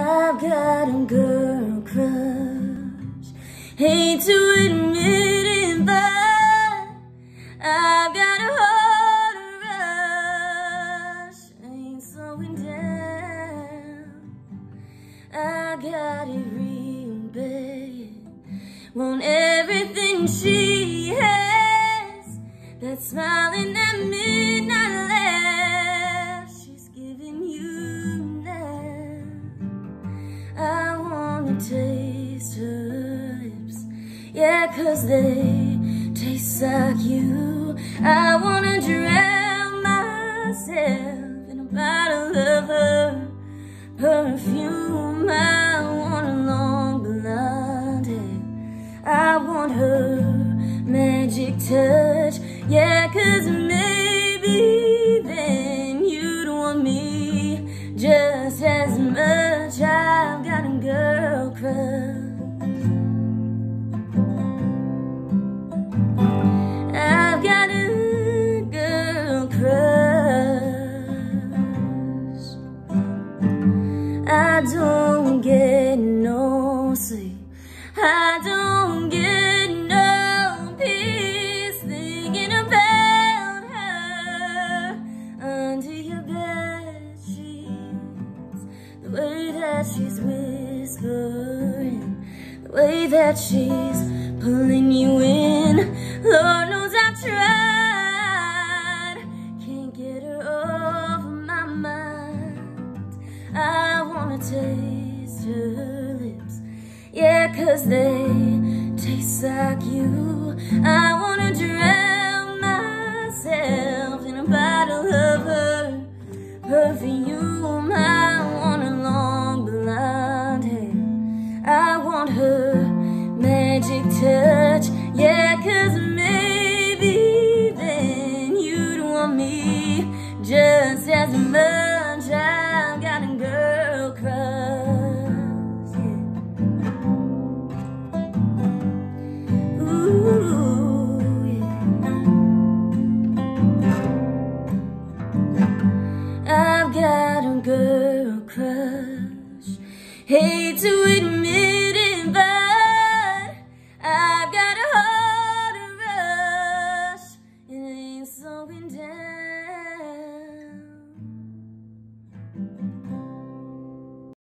I've got a girl crush. Hate to admit it, but I've got a heart rush. Ain't slowing down. I got it real bad. Want everything she has. That smiling at midnight laugh she's giving you now. I wanna taste her lips, yeah, 'cause they taste like you. I wanna drown myself in a bottle of her perfume. I want a long blonde hair. I want her magic touch, yeah, 'cause maybe then you'd want me just as much. I've got a girl crush. I've got a girl crush. I don't get no sleep. I don't get no peace thinking about her under your bed sheets. The way that she's whispering, the way that she's pulling you in. Lord knows I've tried, can't get her off my mind. I wanna taste her lips, yeah, 'cause they taste like you. I wanna drown myself in a bottle of her perfume. I want a long blonde hair. I want her magic touch, yeah, 'cause maybe then you'd want me just as much. I've got a girl crush, yeah. Ooh, yeah. I've got a girl crush. Hey,